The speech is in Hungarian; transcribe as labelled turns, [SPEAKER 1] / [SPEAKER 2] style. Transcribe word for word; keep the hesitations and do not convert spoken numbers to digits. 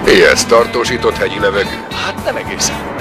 [SPEAKER 1] Mi ez, tartósított hegyi levegő?
[SPEAKER 2] Hát nem egészen.